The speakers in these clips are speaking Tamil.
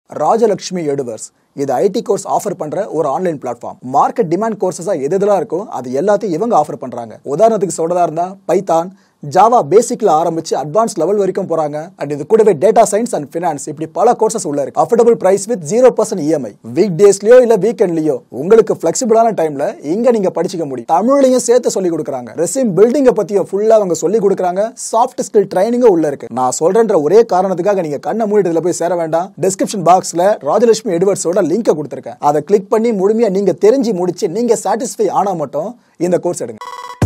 ராஜலட்சுமி எடுவர்ஸ் இது ஐடி கோர்ஸ் ஆஃபர் பண்ற ஒரு ஆன்லைன் பிளாட்ஃபார்ம். மார்க்கெட் டிமாண்ட் கோர்சஸா எதெல்லாம் இருக்கோ அது எல்லாத்தையும் இவங்க ஆஃபர் பண்றாங்க. உதாரணத்துக்கு சொல்றதா இருந்தா பைத்தான், ஜாவா பேசிக்ல ஆரம்பிச்சு அட்வான்ஸ் லெவல் வரைக்கும் போறாங்க. அண்ட் இது கூடவே டேட்டா சயின்ஸ் அண்ட் ஃபினான்ஸ் இப்படி பல கோர்சஸ் உள்ள இருக்கு. Affordable price with 0% EMI. Week டேஸ்லயோ இல்ல வீக்கெண்ட்லயோ உங்களுக்கு ஃபிளெக்சிபிளான டைம்ல இங்க நீங்க படிச்சுக்க முடியும். தமிழ்லயும் சேர்த்து சொல்லி கொடுக்குறாங்க. ரெஸ்யூம் பில்டிங்க பத்தியும் ஃபுல்லா அவங்க சொல்லி கொடுக்குறாங்க. சாஃப்ட் ஸ்கில் ட்ரைனிங்கும் உள்ள இருக்கு. நான் சொல்றேன்ற ஒரே காரணத்துக்காக நீங்க கண்ணை மூடிட்டு இதுல போய் சேர வேண்டாம். டிஸ்கிரிப்ஷன் பாக்ஸ்ல ராஜலட்சுமி எடுவர்ஸோட லிங்கை கொடுத்திருக்கேன். அதை கிளிக் பண்ணி முழுமையா நீங்க தெரிஞ்சு முடிச்சு நீங்க சாட்டிஸ்ஃபை ஆனா மட்டும் இந்த கோர்ஸ் எடுங்க.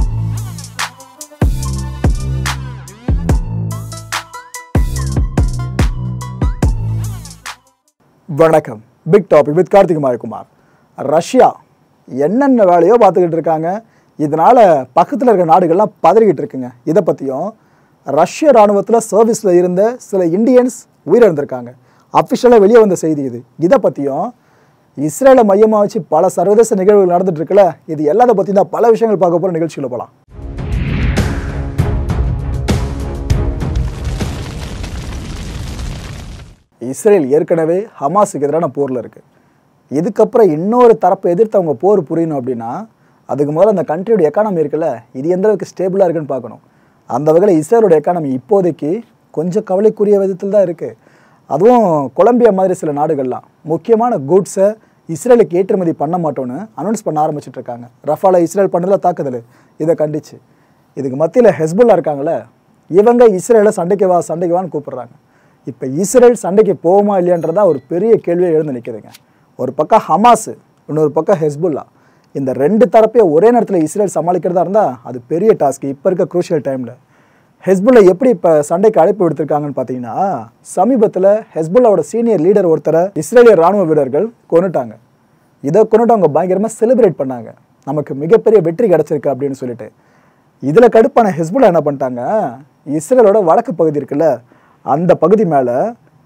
வணக்கம். Big topic with Karthik Mayakumar. Russia என்னென்ன வேலையோ பார்த்துக்கிட்டு இருக்காங்க. இதனால பக்கத்தில் இருக்கிற நாடுகள்லாம் பதறிக்கிட்டு இருக்குங்க. இதை பற்றியும் ரஷ்ய இராணுவத்தில் சர்வீஸில் இருந்த சில இந்தியன்ஸ் உயிரிழந்திருக்காங்க. அஃபிஷியலாக வெளியே வந்த செய்தி இது. இதை பற்றியும் இஸ்ரேலை மையமாக வச்சு பல சர்வதேச நிகழ்வுகள் நடந்துட்டு இருக்குல்ல, இது எல்லாத்தை பற்றி தான் பல விஷயங்கள் பார்க்க போகிற நிகழ்ச்சியில் போகலாம். இஸ்ரேல் ஏற்கனவே ஹமாஸுக்கு எதிரான போரில் இருக்குது. இதுக்கப்புறம் இன்னொரு தரப்பை எதிர்த்து அவங்க போர் புரியணும் அப்படின்னா அதுக்கு முதல்ல அந்த கண்ட்ரியோட எக்கானமி இருக்குல்ல, இது எந்த அளவுக்கு ஸ்டேபிளாக இருக்குன்னு பார்க்கணும். அந்த வகையில் இஸ்ரேலோட எக்கானமி இப்போதைக்கு கொஞ்சம் கவலைக்குரிய விதத்தில் தான் இருக்குது. அதுவும் கொலம்பியா மாதிரி சில நாடுகள்லாம் முக்கியமான குட்ஸை இஸ்ரேலுக்கு ஏற்றுமதி பண்ண மாட்டோன்னு அனௌன்ஸ் பண்ண ஆரம்பிச்சுட்டு இருக்காங்க. ரஃபால இஸ்ரேல் பண்ணுறதுல தாக்குதல் இதை கண்டிச்சு. இதுக்கு மத்தியில் ஹெஸ்புல்லா இருக்காங்களே, இவங்க இஸ்ரேலை சண்டைக்கு வான்னு கூப்பிடுறாங்க. இப்போ இஸ்ரேல் சண்டைக்கு போகுமா இல்லையன்றதா ஒரு பெரிய கேள்வியை எழுந்து நிற்குதுங்க. ஒரு பக்கம் ஹமாஸ், இன்னொரு பக்கம் ஹெஸ்புல்லா. இந்த ரெண்டு தரப்பையும் ஒரே நேரத்தில் இஸ்ரேல் சமாளிக்கிறதா இருந்தால் அது பெரிய டாஸ்க் இப்போ இருக்க குரூஷியல் டைமில். ஹெஸ்புல்லா எப்படி இப்போ சண்டைக்கு அழைப்பு விடுத்திருக்காங்கன்னு பார்த்தீங்கன்னா, சமீபத்தில் ஹெஸ்புல்லாவோட சீனியர் லீடர் ஒருத்தரை இஸ்ரேலிய ராணுவ வீரர்கள் கொன்னுட்டாங்க. இதை கொண்டுட்டு அவங்க பயங்கரமாக செலிப்ரேட் பண்ணாங்க. நமக்கு மிகப்பெரிய வெற்றி கிடச்சிருக்கு அப்படின்னு சொல்லிட்டு. இதில் கடுப்பான ஹெஸ்புல்லா என்ன பண்ணிட்டாங்க, இஸ்ரேலோட வடக்கு பகுதி இருக்குல்ல, அந்த பகுதி மேலே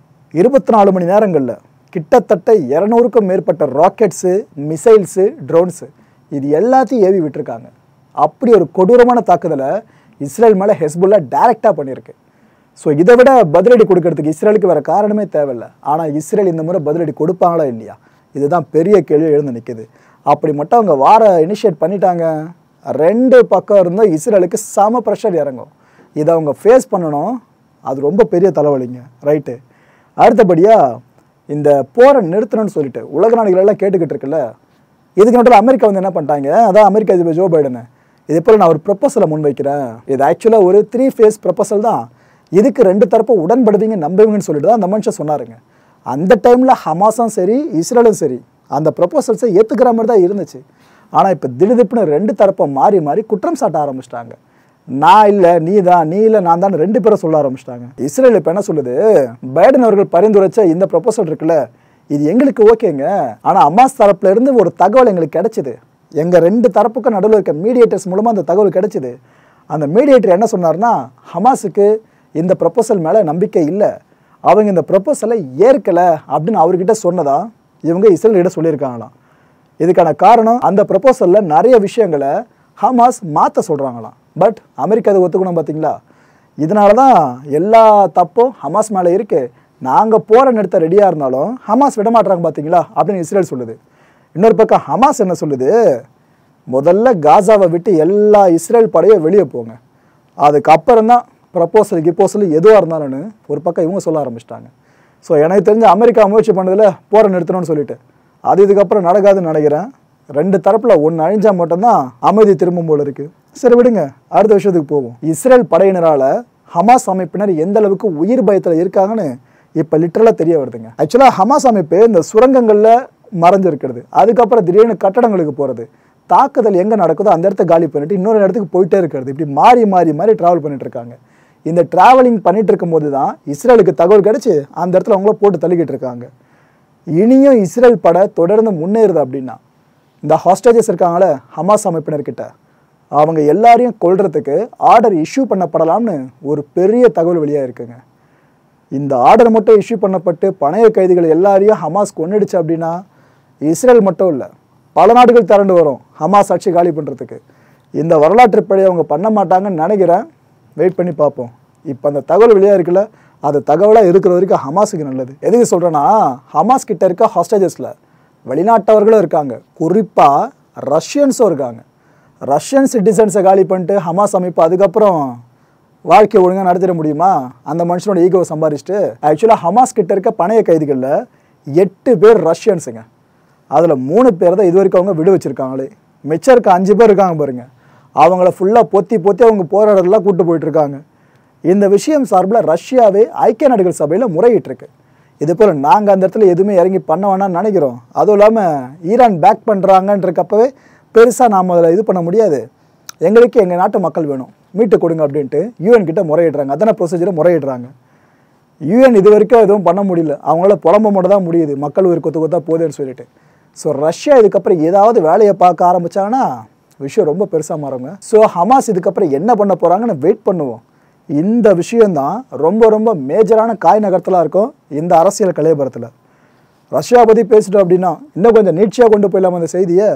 24 மணி நேரங்களில் கிட்டத்தட்ட 200க்கும் மேற்பட்ட ராக்கெட்ஸு, மிசைல்ஸு, ட்ரோன்ஸு இது எல்லாத்தையும் ஏவி விட்டுருக்காங்க. அப்படி ஒரு கொடூரமான தாக்குதலை இஸ்ரேல் மேலே ஹெஸ்புல்லா டைரெக்டாக பண்ணியிருக்கு. ஸோ இதை விட பதிலடி கொடுக்கறதுக்கு இஸ்ரேலுக்கு வேறு காரணமே தேவையில்லை. ஆனால் இஸ்ரேல் இந்த முறை பதிலடி கொடுப்பாங்களா இல்லையா, இதுதான் பெரிய கேள்வி எழுந்து நிற்குது. அப்படி மட்டும் அவங்க இனிஷியேட் பண்ணிட்டாங்க. ரெண்டு பக்கம் இருந்தால் இஸ்ரேலுக்கு சம ப்ரெஷர் இறங்கும். இதை அவங்க ஃபேஸ் பண்ணணும். அது ரொம்ப பெரிய தலைவலிங்க. ரைட்டு. அடுத்தபடியாக இந்த போரை நிறுத்தணும்னு சொல்லிட்டு உலக நாடுகள் எல்லாம் கேட்டுக்கிட்டு இருக்குல்ல, இதுக்கு நடுவில் அமெரிக்கா வந்து என்ன பண்ணிட்டாங்க, அதான் அமெரிக்கா அதிபர் ஜோ பைடன் இதே போல் நான் ஒரு ப்ரொப்போசலை முன்வைக்கிறேன். இது ஆக்சுவலாக ஒரு 3 ஃபேஸ் ப்ரொப்போசல் தான். இதுக்கு ரெண்டு தரப்பு உடன்படுவீங்க நம்புவீங்கன்னு சொல்லிட்டு தான் அந்த மனுஷன் சொன்னாருங்க. அந்த டைமில் ஹமாஸும் சரி இஸ்ரேலும் சரி அந்த ப்ரொப்போசல்ஸை ஏற்றுக்கிற மாதிரி தான் இருந்துச்சு. ஆனால் இப்போ திடுதிப்புன்னு ரெண்டு தரப்பை மாறி மாறி குற்றம் சாட்ட ஆரம்பிச்சிட்டாங்க. நான் இல்லை நீ தான், நீ இல்லை நான் தான், ரெண்டு பேரும் சொல்ல ஆரம்பிச்சிட்டாங்க. இஸ்ரேல் இப்போ என்ன சொல்லுது, பைடன் அவர்கள் பரிந்துரைச்ச இந்த ப்ரொபோசல் இருக்குல்ல, இது எங்களுக்கு ஓகேங்க, ஆனால் ஹமாஸ் தரப்புல இருந்து ஒரு தகவல் எங்களுக்கு கிடைச்சிது. எங்கள் ரெண்டு தரப்புக்கும் நடுவில் இருக்க மீடியேட்டர்ஸ் மூலமாக அந்த தகவல் கிடைச்சிது. அந்த மீடியேட்டர் என்ன சொன்னார்னா, ஹமாஸுக்கு இந்த ப்ரொபோசல் மேலே நம்பிக்கை இல்லை, அவங்க இந்த ப்ரொபோசலை ஏற்கலை அப்படின்னு அவர்கிட்ட சொன்னதா இவங்க இஸ்ரேல்கிட்ட சொல்லியிருக்காங்களாம். இதுக்கான காரணம் அந்த ப்ரொபோசலில் நிறைய விஷயங்களை ஹமாஸ் மாற்ற சொல்கிறாங்களாம். பட் அமெரிக்கா அதை ஒத்துக்கணும் பார்த்தீங்களா. இதனால தான் எல்லா தப்பும் ஹமாஸ் மேலே இருக்குது. நாங்கள் போகிற நிறுத்த ரெடியாக இருந்தாலும் ஹமாஸ் விட மாட்டுறாங்க பார்த்தீங்களா அப்படின்னு இஸ்ரேல் சொல்லுது. இன்னொரு பக்கம் ஹமாஸ் என்ன சொல்லுது, முதல்ல காசாவை விட்டு எல்லா இஸ்ரேல் படையும் வெளியே போங்க, அதுக்கப்புறம் தான் ப்ரப்போசல் எதுவாக இருந்தாலும்னு ஒரு பக்கம் இவங்க சொல்ல ஆரம்பிச்சிட்டாங்க. ஸோ எனக்கு தெரிஞ்ச அமெரிக்கா முயற்சி பண்ணதில் போகிற நிறுத்தணும்னு சொல்லிட்டு அது இதுக்கப்புறம் நடக்காதுன்னு நினைக்கிறேன். ரெண்டு தரப்பில் ஒன்று அழிஞ்சால் மட்டும்தான் அமைதி திரும்பும் போல இருக்குது. சரி விடுங்க, அடுத்த விஷயத்துக்கு போவோம். இஸ்ரேல் படையினரால் ஹமாஸ் அமைப்பினர் எந்த அளவுக்கு உயிர் பயத்தில் இருக்காங்கன்னு இப்போ லிட்டரலாக தெரிய வருதுங்க. ஆக்சுவலாக ஹமாஸ் அமைப்பு இந்த சுரங்கங்களில் மறைஞ்சிருக்கிறது, அதுக்கப்புறம் திடீர்னு கட்டடங்களுக்கு போகிறது, தாக்குதல் எங்கே நடக்குதோ அந்த இடத்த காலி பண்ணிட்டு இன்னொரு இடத்துக்கு போயிட்டே இருக்கிறது, இப்படி மாறி மாறி மாறி ட்ராவல் பண்ணிட்டு இருக்காங்க. இந்த ட்ராவலிங் பண்ணிட்டு இருக்கும்போது தான் இஸ்ரேலுக்கு தகவல் கிடச்சி அந்த இடத்துல அவங்கள போட்டு தள்ளிக்கிட்டு இருக்காங்க. இனியும் இஸ்ரேல் படை தொடர்ந்து முன்னேறுது அப்படின்னா இந்த ஹாஸ்டேஜஸ் இருக்காங்களே ஹமாஸ் அமைப்பினர்கிட்ட, அவங்க எல்லாரையும் கொல்றதுக்கு ஆர்டர் இஷ்யூ பண்ணப்படலாம்னு ஒரு பெரிய தகவல் வெளியாக இருக்குங்க. இந்த ஆர்டர் மட்டும் இஷ்யூ பண்ணப்பட்டு பணைய கைதிகள் எல்லாரையும் ஹமாஸ் கொன்னிடுச்சு அப்படின்னா இஸ்ரேல் மட்டும் இல்லை பல நாடுகள் திரண்டு வரும் ஹமாஸ் ஆட்சி காலி பண்ணுறதுக்கு. இந்த வரலாற்று படி அவங்க பண்ண மாட்டாங்கன்னு நினைக்கிறேன். வெயிட் பண்ணி பார்ப்போம். இப்போ அந்த தகவல் வெளியாக இருக்குல்ல, அது தகவலாக இருக்கிற வரைக்கும் ஹமாஸுக்கு நல்லது. எதுக்கு சொல்கிறேன்னா, ஹமாஸ் கிட்ட இருக்க ஹாஸ்டேஜஸில் வெளிநாட்டவர்களும் இருக்காங்க, குறிப்பாக ரஷ்யன்ஸும் இருக்காங்க. ரஷ்யன் சிட்டிசன்ஸை காலி பண்ணிட்டு ஹமாஸ் அமைப்பு அதுக்கப்புறம் வாழ்க்கையை ஒழுங்காக நடத்திட முடியுமா? அந்த மனுஷனோட ஈகோவை சம்பாதிச்சுட்டு. ஆக்சுவலாக ஹமாஸ் கிட்ட இருக்க பணைய கைதிகளில் 8 பேர் ரஷ்யன்ஸுங்க. அதில் 3 பேர் தான் இது வரைக்கும் அவங்க விடு வச்சுருக்காங்களே. மிச்சம் இருக்க 5 பேர் இருக்காங்க பாருங்க, அவங்கள ஃபுல்லாக பொத்தி அவங்க போராடலாம் கூட்டு போயிட்டுருக்காங்க. இந்த விஷயம் சார்பில் ரஷ்யாவே ஐக்கிய நாடுகள் சபையில் முறையிட்டிருக்கு. இது போல் நாங்கள் அந்த இடத்துல எதுவுமே இறங்கி பண்ண வேணாம்னு நினைக்கிறோம். அதுவும் இல்லாமல் ஈரான் பேக் பண்ணுறாங்கன்றக்கப்பவே பெருசாக நாம் அதில் இது பண்ண முடியாது. எங்களுக்கு எங்கள் நாட்டு மக்கள் வேணும், மீட்டு கொடுங்க அப்படின்ட்டு யூஎன் கிட்ட முறையிடுறாங்க. அதான ப்ரொசீஜரை முறையிடுறாங்க. யூஎன் இது வரைக்கும் எதுவும் பண்ண முடியல, அவங்களால புலம்ப மட்டும் தான் முடியுது, மக்கள் உயிர் கொத்து கொத்தா போகுதுன்னு சொல்லிட்டு. ஸோ ரஷ்யா இதுக்கப்புறம் ஏதாவது வேலையை பார்க்க ஆரம்பித்தாங்கன்னா விஷயம் ரொம்ப பெருசாக மாறுங்க. ஸோ ஹமாஸ் இதுக்கப்புறம் என்ன பண்ண போகிறாங்கன்னு வெயிட் பண்ணுவோம். இந்த விஷயந்தான் ரொம்ப மேஜரான காய் நகரத்தலாக இருக்கும் இந்த அரசியல் கலையபுரத்தில். ரஷ்யா பற்றி பேசிட்டோம் அப்படின்னா இன்னும் கொஞ்சம் நீட்சியாக கொண்டு போயிடலாம் அந்த செய்தியை.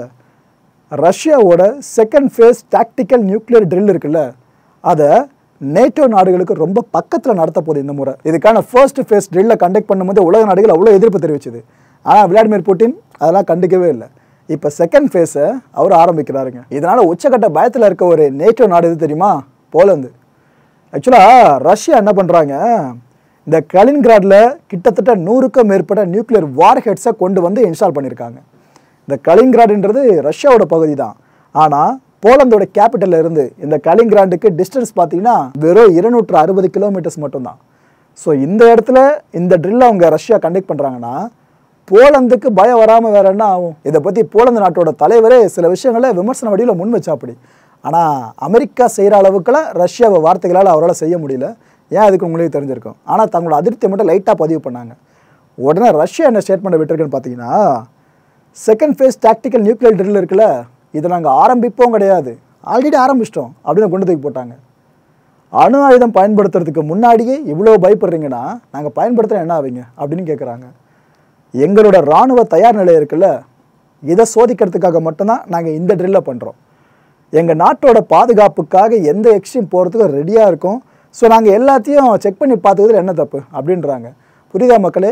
ரஷ்யாவோட second phase tactical nuclear drill இருக்குல்ல, அதை நேட்டோ நாடுகளுக்கு ரொம்ப பக்கத்தில் நடத்த போகுது இந்த முறை. இதுக்கான ஃபர்ஸ்ட் ஃபேஸ் ட்ரில்லை கண்டக்ட் பண்ணும்போது உலக நாடுகள் அவ்வளோ எதிர்ப்பு தெரிவிச்சது. ஆனால் விளாடிமிர் புட்டின் அதெல்லாம் கண்டுக்கவே இல்லை. இப்போ செகண்ட் ஃபேஸை அவர் ஆரம்பிக்கிறாருங்க. இதனால் உச்சக்கட்ட பயத்தில் இருக்க ஒரு நேட்டோ நாடு எது தெரியுமா? போலந்து. ஆக்சுவலாக ரஷ்யா என்ன பண்ணுறாங்க, இந்த கலினின்கிராடில் கிட்டத்தட்ட 100க்கும் மேற்பட்ட நியூக்ளியர் வார் ஹெட்ஸை கொண்டு வந்து இன்ஸ்டால் பண்ணியிருக்காங்க. இந்த கலினின்கிராடுன்றது ரஷ்யாவோட பகுதி தான். ஆனால் போலந்தோட கேபிட்டலில் இருந்து இந்த கலினின்கிராடுக்கு டிஸ்டன்ஸ் பார்த்தீங்கன்னா வெறும் 260 கிலோமீட்டர்ஸ் மட்டும்தான். ஸோ இந்த இடத்துல இந்த ட்ரில்லை அவங்க ரஷ்யா கண்டக்ட் பண்ணுறாங்கன்னா போலந்துக்கு பயம் வராமல் வேற என்ன ஆகும்? இதை பற்றி போலந்து நாட்டோட தலைவரே சில விஷயங்களை விமர்சன வடிவில் முன் வச்சா அப்படி. ஆனால் அமெரிக்கா செய்கிற அளவுக்குலாம் ரஷ்யாவை வார்த்தைகளால் அவரால் செய்ய முடியல. ஏன் அதுக்கு உங்களுக்கு தெரிஞ்சிருக்கும். ஆனால் தங்களோட அதிருப்தியை மட்டும் லைட்டாக பதிவு பண்ணாங்க. உடனே ரஷ்யா என்ன ஸ்டேட்மெண்ட் விட்டுருக்குன்னு பார்த்தீங்கன்னா, second phase tactical nuclear drill இருக்குல்ல, இதை நாங்கள் ஆரம்பிப்போம் கிடையாது, ஆல்ரெடி ஆரம்பிச்சிட்டோம் அப்படின்னு கொண்டு தூக்கி போட்டாங்க. அணு ஆயுதம் பயன்படுத்துறதுக்கு முன்னாடியே இவ்வளோ பயப்படுறீங்கன்னா நாங்கள் பயன்படுத்துகிற என்ன ஆவீங்க அப்படின்னு கேட்குறாங்க. எங்களோட இராணுவ தயார் நிலை இருக்குல்ல, இதை சோதிக்கிறதுக்காக மட்டும்தான் நாங்கள் இந்த ட்ரில்லை பண்ணுறோம். எங்கள் நாட்டோட பாதுகாப்புக்காக எந்த எக்ஸ்ட்ரீம் போகிறதுக்கும் ரெடியாக இருக்கும். ஸோ நாங்கள் எல்லாத்தையும் செக் பண்ணி பார்த்துக்கிறதுல என்ன தப்பு அப்படின்றாங்க. புரியுதா மக்களே?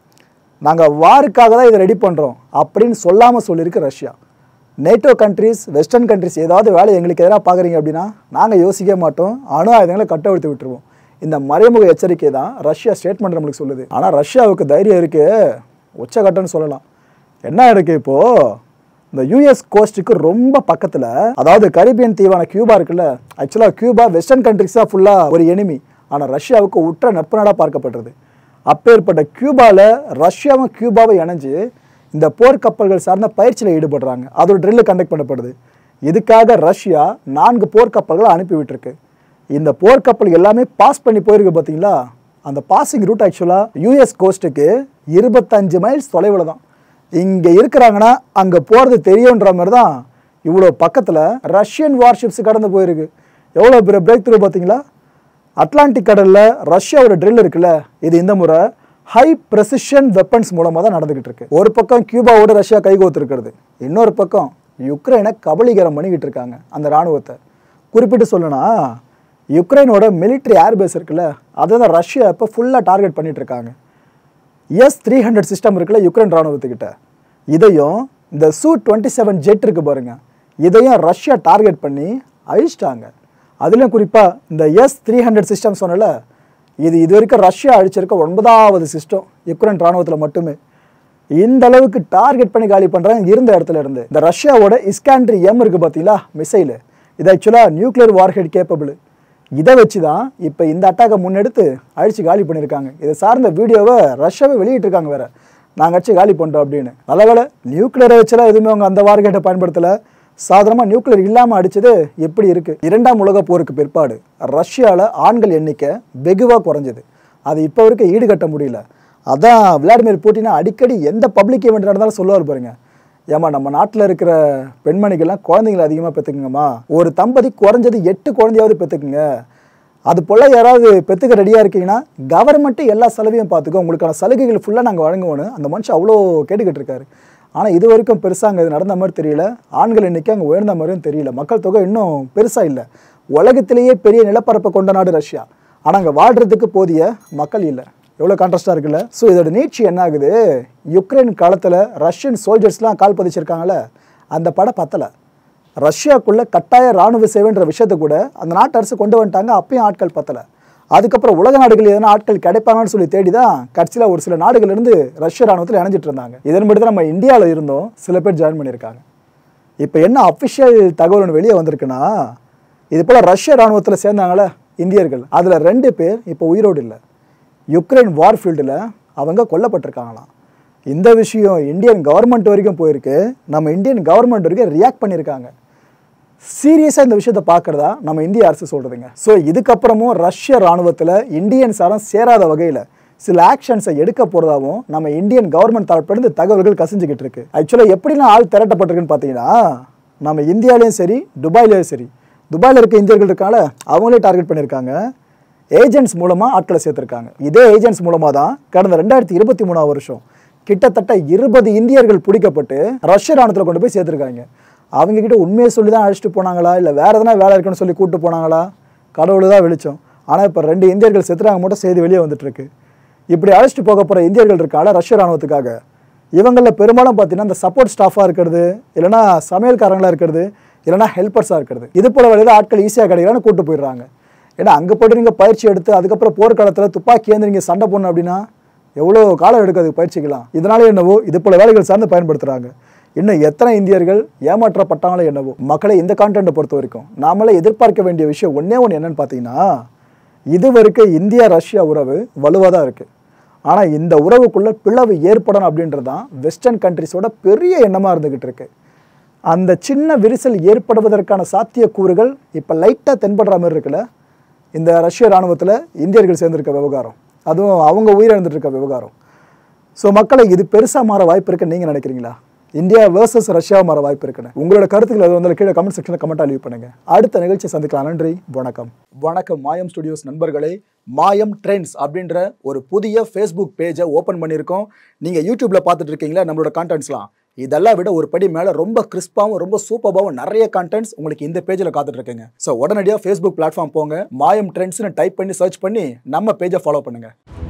நாங்கள் வாருக்காக தான் இதை ரெடி பண்ணுறோம் அப்படின்னு சொல்லாமல் சொல்லியிருக்கு Russia. NATO countries, western countries ஏதாவது வேலை எங்களுக்கு எதிராக பார்க்குறீங்க அப்படின்னா நாங்கள் யோசிக்க மாட்டோம், அணு ஆயுதங்களை கட்டவிழ்த்து விட்டுருவோம். இந்த மறைமுக எச்சரிக்கை தான் ரஷ்யா ஸ்டேட்மெண்ட் நம்மளுக்கு சொல்லுது. ஆனால் ரஷ்யாவுக்கு தைரியம் இருக்குது, உச்சகட்டம்னு சொல்லலாம். என்ன இருக்குது இப்போது, இந்த யூஎஸ் கோஸ்ட்டுக்கு ரொம்ப பக்கத்தில், அதாவது கரீபியன் தீவான கியூபா இருக்குல்ல, ஆக்சுவலாக கியூபா வெஸ்டர்ன் கண்ட்ரிஸாக ஃபுல்லாக ஒரு எனிமி, ஆனால் ரஷ்யாவுக்கு உற்ற நட்பு நாடாக பார்க்கப்படுறது. அப்பேற்பட்ட கியூபாவில் ரஷ்யாவும் கியூபாவை இணைஞ்சு இந்த போர்க்கப்பல்கள் சார்ந்த பயிற்சியில் ஈடுபடுறாங்க. அதோட ட்ரில்லு கண்டக்ட் பண்ணப்படுது. இதுக்காக ரஷ்யா 4 போர்க்கப்பல்களை அனுப்பி விட்டுருக்கு. இந்த போர்க்கப்பல் எல்லாமே பாஸ் பண்ணி போயிருக்கு பார்த்தீங்களா. அந்த பாசிங் ரூட் ஆக்சுவலாக யூஎஸ் கோஸ்ட்டுக்கு 25 மைல்ஸ் தொலைவில் தான். இங்கே இருக்கிறாங்கன்னா அங்கே போகிறது தெரியுன்ற மாதிரி தான் இவ்வளோ பக்கத்தில் ரஷ்யன் வார்ஷிப்ஸ் கடந்து போயிருக்கு. எவ்வளோ பெரிய பிரேக் த்ரூ பார்த்தீங்களா. அட்லாண்டிக் கடலில் ரஷ்யாவோட ட்ரில் இருக்குல்ல, இது இந்த முறை ஹை ப்ரெசிஷன் வெப்பன்ஸ் மூலமாக தான் நடந்துக்கிட்டு இருக்கு. ஒரு பக்கம் கியூபாவோட ரஷ்யா கைகோத்துருக்கிறது, இன்னொரு பக்கம் யுக்ரைனை கபலீகரம் பண்ணிக்கிட்டு இருக்காங்க அந்த இராணுவத்தை. குறிப்பிட்டு சொல்லணும்னா யுக்ரைனோட மிலிட்ரி ஏர்பேஸ் இருக்குல்ல, அதை தான் ரஷ்யா இப்போ ஃபுல்லாக டார்கெட் பண்ணிட்டு இருக்காங்க. S-300 சிஸ்டம் இருக்குல்ல யுக்ரைன் இராணுவத்துக்கிட்ட, இதையும் இந்த Su-27 ஜெட் இருக்குது பாருங்க, இதையும் ரஷ்யா டார்கெட் பண்ணி அழிச்சிட்டாங்க. அதுலேயும் குறிப்பாக இந்த S-300 சிஸ்டம் சொன்னல, இது வரைக்கும் ரஷ்யா அழிச்சிருக்க 9வது சிஸ்டம் யுக்ரைன் இராணுவத்தில் மட்டுமே. இந்த அளவுக்கு டார்கெட் பண்ணி காலி பண்ணுறாங்க இருந்த இடத்துல இருந்து. இந்த ரஷ்யாவோட இஸ்காண்ட்ரி எம் இருக்குது பார்த்தீங்களா மிசைலு, இது ஆக்சுவலாக நியூக்ளியர் வார்ஹெட் கேப்பபிள். இதை வச்சு தான் இப்போ இந்த அட்டாக்கை முன்னெடுத்து அழிச்சு காலி பண்ணியிருக்காங்க. இதை சார்ந்த வீடியோவை ரஷ்யாவை வெளியிட்டிருக்காங்க வேறு, நாங்கள் அடிச்சு காலி பண்ணிட்டோம் அப்படின்னு. நல்ல வேலை நியூக்ளியரை வச்சுலாம் எதுவுமே அவங்க அந்த வார்ஹெட்டை பயன்படுத்தலை. சாதாரணமாக நியூக்ளியர் இல்லாமல் அடித்தது எப்படி இருக்குது. 2ஆம் உலக போருக்கு பிற்பாடு ரஷ்யாவில் ஆண்கள் எண்ணிக்கை வெகுவாக குறைஞ்சது. அது இப்போ வரைக்கும் ஈடுகட்ட முடியல. அதான் விளாடிமிர் புட்டினை அடிக்கடி எந்த பப்ளிக் ஈவெண்ட் நடந்தாலும் சொல்லுவார் பாருங்க, ஏமா நம்ம நாட்டில் இருக்கிற பெண்மணிகள்லாம் குழந்தைங்களை அதிகமாக பெற்றுக்குங்கம்மா, ஒரு தம்பதி குறைஞ்சது 8 குழந்தையாவது பெற்றுக்குங்க, அது போல் யாராவது பெற்றுக்க ரெடியாக இருக்கீங்கன்னா கவர்மெண்ட்டு எல்லா செலவையும் பார்த்துக்கோ, உங்களுக்கான சலுகைகள் ஃபுல்லாக நாங்கள் வழங்குவோன்னு அந்த மனுஷன் அவ்வளோ கேட்டுக்கிட்டு இருக்காரு. ஆனால் இது வரைக்கும் பெருசாக அங்கே இது நடந்த மாதிரி தெரியல, ஆண்கள் எண்ணிக்கை அங்கே உயர்ந்த மாதிரியும் தெரியல, மக்கள் தொகை இன்னும் பெருசாக இல்லை. உலகத்திலேயே பெரிய நிலப்பரப்பை கொண்ட நாடு ரஷ்யா, ஆனால் அங்கே வாழ்கிறதுக்கு போதிய மக்கள் இல்லை. எவ்வளோ கான்ட்ராஸ்டாக இருக்குல்ல. ஸோ இதோட நீட்சி என்ன ஆகுது, யுக்ரைன் காலத்தில் ரஷ்யன் சோல்ஜர்ஸ்லாம் கால் பதிச்சிருக்காங்களே, அந்த படம் பத்தலை. ரஷ்யாவுக்குள்ளே கட்டாய இராணுவ சேவைன்ற விஷயத்தை கூட அந்த நாட்டு அரசு கொண்டு வந்துட்டாங்க. அப்பயும் ஆட்கள் பத்தலை. அதுக்கப்புறம் உலக நாடுகள் எதனா ஆட்கள் கிடைப்பாங்கன்னு சொல்லி தேடி தான் கட்சியில் ஒரு சில நாடுகள்லேருந்து ரஷ்ய இராணுவத்தில் இணைஞ்சிட்டு இருந்தாங்க. இதன் மட்டும் தான் நம்ம இந்தியாவில் இருந்தோம் சில பேர் ஜாயின் பண்ணியிருக்காங்க. இப்போ என்ன அஃபிஷியல் தகவல் ஒன்று வெளியே வந்திருக்குன்னா, இது போல் ரஷ்ய இராணுவத்தில் சேர்ந்தாங்களே இந்தியர்கள், அதில் 2 பேர் இப்போ உயிரோடு இல்லை. யுக்ரைன் வார்ஃபீல்டில் அவங்க கொல்லப்பட்டிருக்காங்களாம். இந்த விஷயம் இந்தியன் கவர்மெண்ட் வரைக்கும் போயிருக்கு. நம்ம இந்தியன் கவர்மெண்ட் வரைக்கும் ரியாக்ட் பண்ணியிருக்காங்க. சீரியஸாக இந்த விஷயத்தை பார்க்குறதா நம்ம இந்திய அரசு சொல்கிறதுங்க. ஸோ இதுக்கப்புறமும் ரஷ்ய இராணுவத்தில் இந்தியன்ஸாரும் சேராத வகையில் சில ஆக்ஷன்ஸை எடுக்க போகிறதாகவும் நம்ம இந்தியன் கவர்மெண்ட் தரப்பிலிருந்து தகவல்கள் கசிஞ்சிக்கிட்டு இருக்கு. ஆக்சுவலாக எப்படிலாம் ஆள் திரட்டப்பட்டிருக்குன்னு பார்த்தீங்கன்னா, நம்ம இந்தியாவிலையும் சரி துபாயிலையும் சரி, துபாயில் இருக்க இந்தியர்கள் இருக்கால அவங்களே டார்கெட் பண்ணியிருக்காங்க. ஏஜென்ட்ஸ் மூலமாக ஆட்களை சேர்த்துருக்காங்க. இதே ஏஜென்ட்ஸ் மூலமாக தான் கடந்த 2023 வருஷம் கிட்டத்தட்ட 20 இந்தியர்கள் பிடிக்கப்பட்டு ரஷ்ய இராணுவத்தில் கொண்டு போய் சேர்த்துருக்காங்க. அவங்கக்கிட்ட உண்மையை சொல்லி தான் அழைச்சிட்டு போனாங்களா, இல்லை வேறு எதனா வேலை இருக்குன்னு சொல்லி கூப்பிட்டு போனாங்களா, கடவுள் தான் வெளிச்சம். ஆனால் இப்போ 2 இந்தியர்கள் செத்துறாங்க மட்டும் செய்தி வெளியே வந்துட்டுருக்கு. இப்படி அழைச்சிட்டு போக போகிற இந்தியர்கள் இருக்கால ரஷ்ய இராணுவத்துக்காக, இவங்களில் பெரும்பாலும் பார்த்தீங்கன்னா இந்த சப்போர்ட் ஸ்டாஃபாக இருக்கிறது, இல்லைனா சமையல்காரங்களாக இருக்கிறது, இல்லைனா ஹெல்ப்பர்ஸாக இருக்கிறது. இது போல வழியில் ஆட்கள் ஈஸியாக கிடைக்கலான்னு கூப்பிட்டு போயிடுறாங்க. ஏன்னா அங்கே போய்ட்டு நீங்கள் பயிற்சி எடுத்து அதுக்கப்புறம் போர்க்காலத்தில் துப்பாக்கி ஏந்து நீங்கள் சண்டை போடணும் அப்படின்னா எவ்வளோ காலம் எடுக்காது பயிற்சிக்கலாம். இதனாலே என்னவோ இது போல வேலைகள் சார்ந்து பயன்படுத்துகிறாங்க. இன்னும் எத்தனை இந்தியர்கள் ஏமாற்றப்பட்டாங்களோ என்னவோ. மக்களை இந்த கான்டென்ட்டை பொறுத்த வரைக்கும் நாமளே எதிர்பார்க்க வேண்டிய விஷயம் ஒன்றே ஒன்று என்னன்னு பார்த்தீங்கன்னா, இது வரைக்கும் இந்தியா ரஷ்யா உறவு வலுவாக தான் இருக்குது. ஆனால் இந்த உறவுக்குள்ளே பிளவு ஏற்படணும் அப்படின்றது தான் வெஸ்டர்ன் கண்ட்ரிஸோட பெரிய எண்ணமாக இருந்துக்கிட்டு இருக்கு. அந்த சின்ன விரிசல் ஏற்படுவதற்கான சாத்தியக்கூறுகள் இப்போ லைட்டாக தென்படுற மாதிரி இருக்குல்ல, இந்த ரஷ்ய இராணுவத்தில் இந்தியர்கள் சேர்ந்திருக்க விவகாரம், அதுவும் அவங்க உயிரிழந்துட்டு இருக்க விவகாரம். ஸோ மக்களை இது பெருசாக மாற வாய்ப்பு இருக்குன்னு நீங்கள் நினைக்கிறீங்களா? இந்தியா வர்சஸ் ரஷ்யா மாற வாய்ப்பு இருக்குன்னு உங்களோட கருத்துக்கள் அது வந்து கீழே கமெண்ட் செக்ஷனில் கமெண்ட்டாக லீவ் பண்ணுங்க. அடுத்த நிகழ்ச்சியை சந்திக்கலாம். நன்றி, வணக்கம். வணக்கம் மாயம் ஸ்டுடியோஸ் நண்பர்களே. மாயம் ட்ரெண்ட்ஸ் அப்படின்ற ஒரு புதிய ஃபேஸ்புக் பேஜை ஓப்பன் பண்ணியிருக்கோம். நீங்கள் யூடியூப்பில் பார்த்துட்டு இருக்கீங்களா நம்மளோட கான்டென்ட்ஸ்லாம், இதெல்லாம் விட ஒரு படி மேலே ரொம்ப கிறிஸ்பாகவும் ரொம்ப சூப்பராகவும் நிறைய கான்டென்ட்ஸ் உங்களுக்கு இந்த பேஜில் காத்துட்டு இருக்குங்க. ஸோ உடனடியாக ஃபேஸ்புக் பிளாட்ஃபார்ம் போங்க, மாயம் ட்ரெண்ட்ஸ்னு டைப் பண்ணி சர்ச் பண்ணி நம்ம பேஜை ஃபாலோ பண்ணுங்கள்.